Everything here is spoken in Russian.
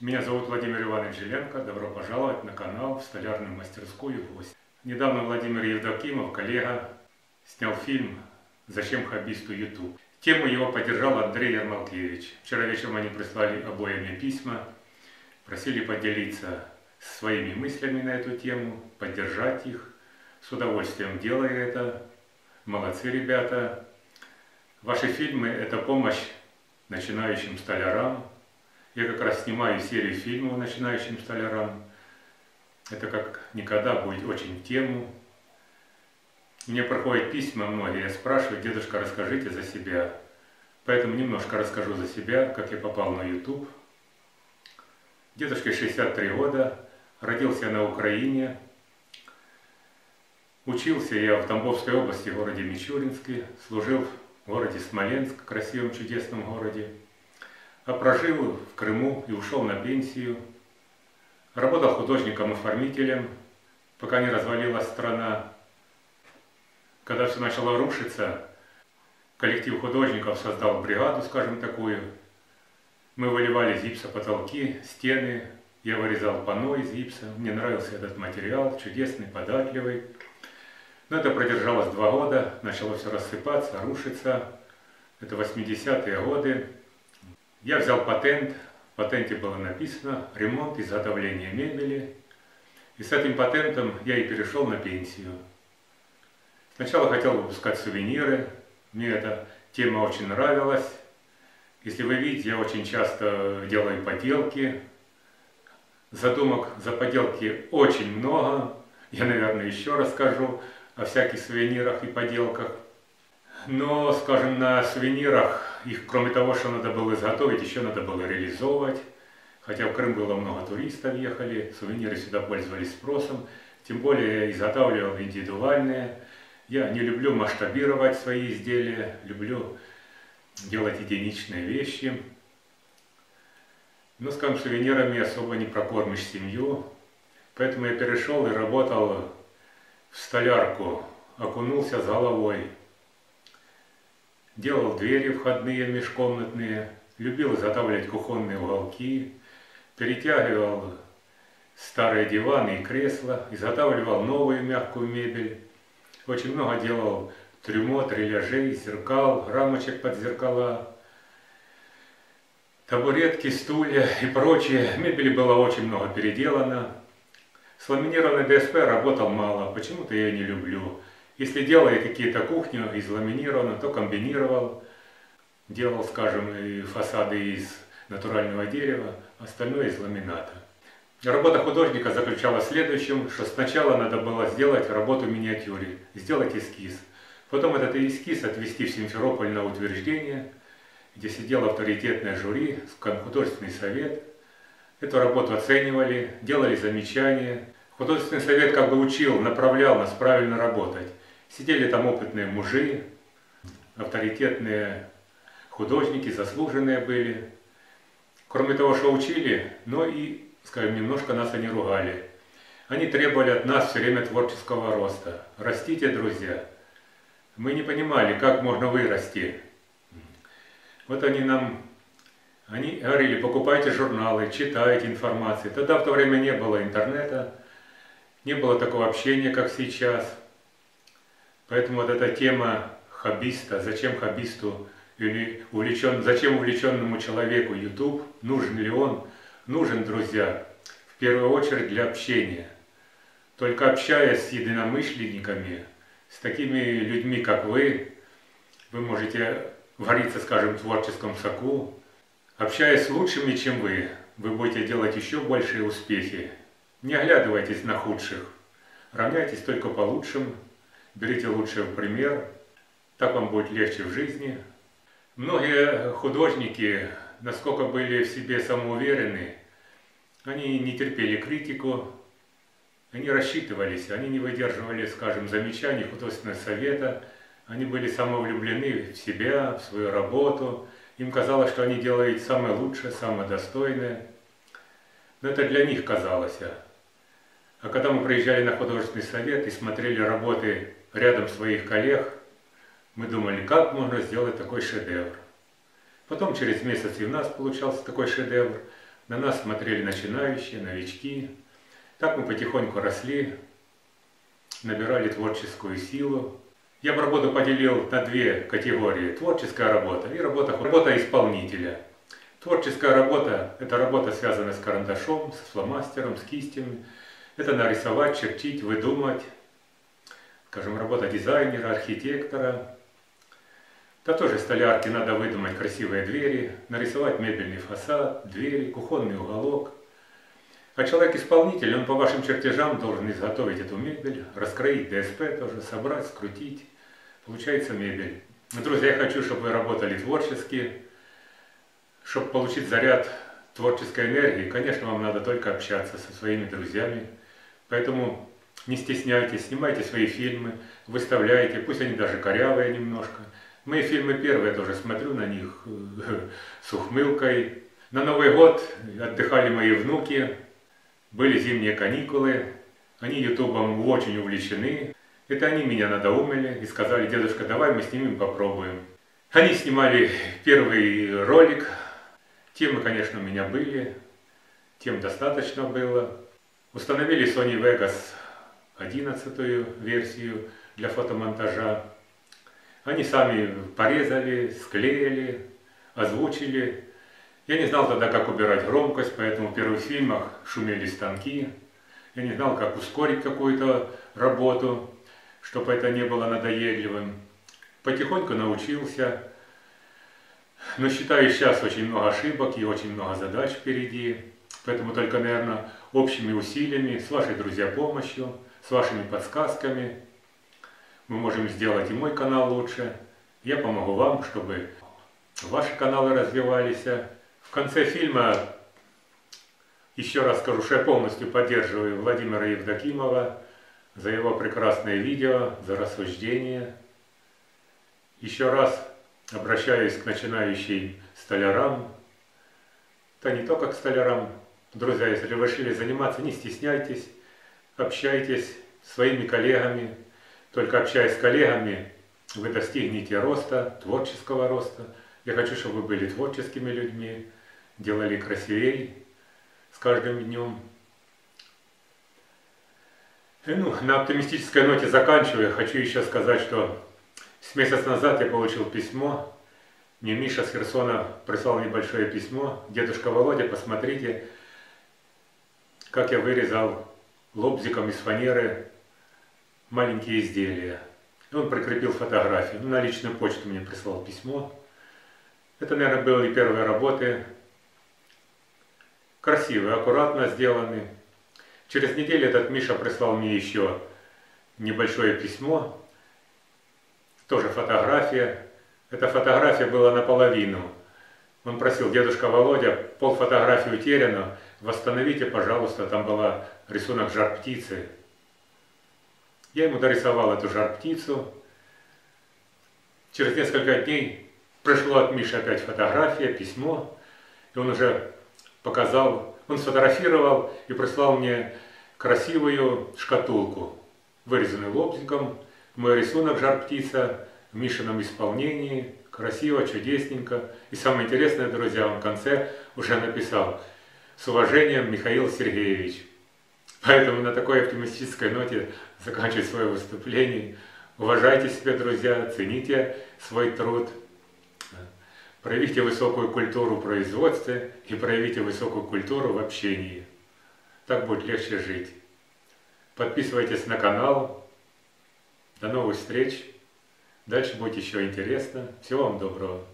Меня зовут Владимир Иванович Жиленко. Добро пожаловать на канал в столярную мастерскую «Гвоздь». Недавно Владимир Евдокимов, коллега, снял фильм «Зачем хоббисту YouTube?». Тему его поддержал Андрей Ермолкевич. Вчера вечером они прислали обои мне письма, просили поделиться своими мыслями на эту тему, поддержать их. С удовольствием делаю это. Молодцы, ребята. Ваши фильмы – это помощь начинающим столярам. Я как раз снимаю серию фильмов начинающим столярам. Это как никогда будет очень в тему. Мне проходят письма многие, спрашивают: дедушка, расскажите за себя. Поэтому немножко расскажу за себя, как я попал на YouTube. Дедушке 63 года, родился я на Украине. Учился я в Тамбовской области, в городе Мичуринске, служил в городе Смоленск, красивом чудесном городе. А прожил в Крыму и ушел на пенсию. Работал художником-оформителем, пока не развалилась страна. Когда все начало рушиться, коллектив художников создал бригаду, скажем, такую. Мы выливали из гипса потолки, стены. Я вырезал панно из гипса. Мне нравился этот материал, чудесный, податливый. Но это продержалось 2 года, начало все рассыпаться, рушиться. Это 80-е годы. Я взял патент. В патенте было написано «Ремонт, изготовление мебели». И с этим патентом я и перешел на пенсию. Сначала хотел выпускать сувениры. Мне эта тема очень нравилась. Если вы видите, я очень часто делаю поделки. Задумок за поделки очень много. Я, наверное, еще расскажу о всяких сувенирах и поделках. Но, скажем, на сувенирах их, кроме того, что надо было изготовить, еще надо было реализовывать. Хотя в Крым было много туристов, ехали, сувениры сюда пользовались спросом. Тем более я изготавливал индивидуальные. Я не люблю масштабировать свои изделия, люблю делать единичные вещи. Но, скажем, сувенирами особо не прокормишь семью. Поэтому я перешел и работал в столярку, окунулся с головой. Делал двери входные, межкомнатные, любил изготавливать кухонные уголки, перетягивал старые диваны и кресла, изготавливал новую мягкую мебель. Очень много делал трюмо, трильяжей, зеркал, рамочек под зеркала, табуретки, стулья и прочее. Мебели было очень много переделано. С ламинированной ДСП работал мало, почему-то я не люблю. Если делали какие-то кухни из ламинированного, то комбинировал. Делал, скажем, и фасады из натурального дерева, остальное из ламината. Работа художника заключалась в следующем, что сначала надо было сделать работу в миниатюре, сделать эскиз. Потом этот эскиз отвезти в Симферополь на утверждение, где сидело авторитетное жюри, художественный совет. Эту работу оценивали, делали замечания. Художественный совет как бы учил, направлял нас правильно работать. Сидели там опытные мужи, авторитетные художники, заслуженные были. Кроме того, что учили, но и, скажем, немножко нас они ругали. Они требовали от нас все время творческого роста. Растите, друзья. Мы не понимали, как можно вырасти. Вот они говорили: покупайте журналы, читайте информацию. Тогда в то время не было интернета, не было такого общения, как сейчас. Поэтому вот эта тема хоббиста, зачем хоббисту или зачем увлеченному человеку YouTube, нужен ли он? Нужен, друзья, в первую очередь для общения. Только общаясь с единомышленниками, с такими людьми, как вы можете вариться, скажем, в творческом соку. Общаясь с лучшими, чем вы будете делать еще большие успехи. Не оглядывайтесь на худших, равняйтесь только по лучшим, берите лучшее в пример, так вам будет легче в жизни. Многие художники, насколько были в себе самоуверены, они не терпели критику, они рассчитывались, они не выдерживали, скажем, замечаний художественного совета, они были самовлюблены в себя, в свою работу, им казалось, что они делают самое лучшее, самое достойное. Но это для них казалось. А когда мы приезжали на художественный совет и смотрели работы рядом своих коллег, мы думали, как можно сделать такой шедевр. Потом через месяц и у нас получался такой шедевр. На нас смотрели начинающие, новички. Так мы потихоньку росли, набирали творческую силу. Я бы работу поделил на две категории. Творческая работа и работа исполнителя. Творческая работа – это работа, связанная с карандашом, с фломастером, с кистями. Это нарисовать, чертить, выдумать. Скажем, работа дизайнера, архитектора. Да тоже столярки надо выдумать красивые двери, нарисовать мебельный фасад, двери, кухонный уголок. А человек-исполнитель, он по вашим чертежам должен изготовить эту мебель, раскроить ДСП тоже, собрать, скрутить. Получается мебель. Друзья, я хочу, чтобы вы работали творчески, чтобы получить заряд творческой энергии. Конечно, вам надо только общаться со своими друзьями. Поэтому не стесняйтесь, снимайте свои фильмы, выставляйте, пусть они даже корявые немножко. Мои фильмы первые, я тоже смотрю на них с ухмылкой. На Новый год отдыхали мои внуки, были зимние каникулы, они ютубом очень увлечены. Это они меня надоумили и сказали: дедушка, давай мы снимем, попробуем. Они снимали первый ролик, темы, конечно, у меня были, тем достаточно было. Установили Sony Vegas 11-ю версию для фотомонтажа. Они сами порезали, склеили, озвучили. Я не знал тогда, как убирать громкость, поэтому в первых фильмах шумели станки. Я не знал, как ускорить какую-то работу, чтобы это не было надоедливым. Потихоньку научился. Но считаю, сейчас очень много ошибок и очень много задач впереди. Поэтому только, наверное, общими усилиями, с вашей, друзья, помощью, с вашими подсказками мы можем сделать и мой канал лучше. Я помогу вам, чтобы ваши каналы развивались. В конце фильма еще раз скажу, что я полностью поддерживаю Владимира Евдокимова за его прекрасное видео, за рассуждение. Еще раз обращаюсь к начинающим столярам, да не только к столярам. Друзья, если вы решили заниматься, не стесняйтесь, общайтесь с своими коллегами. Только общаясь с коллегами, вы достигнете роста, творческого роста. Я хочу, чтобы вы были творческими людьми, делали красивее с каждым днем. На оптимистической ноте заканчиваю. Хочу еще сказать, что с месяц назад я получил письмо. Мне Миша с Херсона прислал небольшое письмо. Дедушка Володя, посмотрите, как я вырезал лобзиком из фанеры маленькие изделия. И он прикрепил фотографию. На личную почту мне прислал письмо. Это, наверное, были первые работы. Красивые, аккуратно сделаны. Через неделю этот Миша прислал мне еще небольшое письмо. Тоже фотография. Эта фотография была наполовину. Он просил: дедушка Володя, пол фотографии утеряно, восстановите, пожалуйста, там была рисунок жар-птицы. Я ему дорисовал эту жар-птицу. Через несколько дней пришло от Миши опять фотография, письмо. И он уже показал, он сфотографировал и прислал мне красивую шкатулку, вырезанную лобзиком. Мой рисунок жар-птица в Мишином исполнении. Красиво, чудесненько. И самое интересное, друзья, он в конце уже написал: с уважением, Михаил Сергеевич. Поэтому на такой оптимистической ноте заканчиваю свое выступление. Уважайте себя, друзья, цените свой труд, проявите высокую культуру в производстве и проявите высокую культуру в общении. Так будет легче жить. Подписывайтесь на канал. До новых встреч. Дальше будет еще интересно. Всего вам доброго.